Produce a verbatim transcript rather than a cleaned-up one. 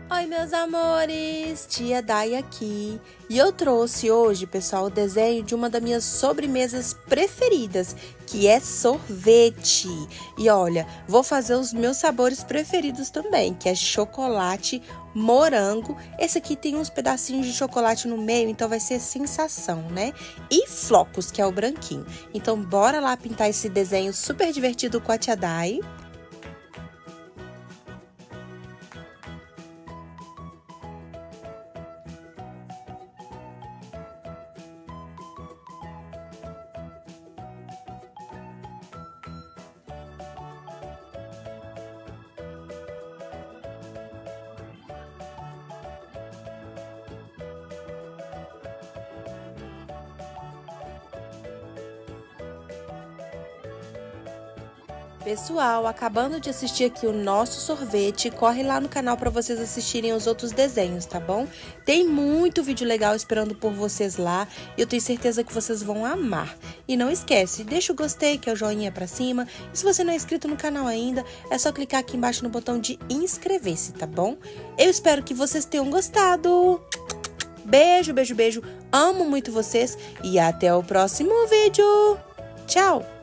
Oi, meus amores! Tia Dai aqui. E eu trouxe hoje, pessoal, o desenho de uma das minhas sobremesas preferidas, que é sorvete. E olha, vou fazer os meus sabores preferidos também, que é chocolate, morango. Esse aqui tem uns pedacinhos de chocolate no meio, então vai ser sensação, né? E flocos, que é o branquinho. Então, bora lá pintar esse desenho super divertido com a Tia Dai. Pessoal, acabando de assistir aqui o nosso sorvete, corre lá no canal para vocês assistirem os outros desenhos, tá bom? Tem muito vídeo legal esperando por vocês lá e eu tenho certeza que vocês vão amar. E não esquece, deixa o gostei, que é o joinha pra cima. E se você não é inscrito no canal ainda, é só clicar aqui embaixo no botão de inscrever-se, tá bom? Eu espero que vocês tenham gostado. Beijo, beijo, beijo. Amo muito vocês e até o próximo vídeo. Tchau!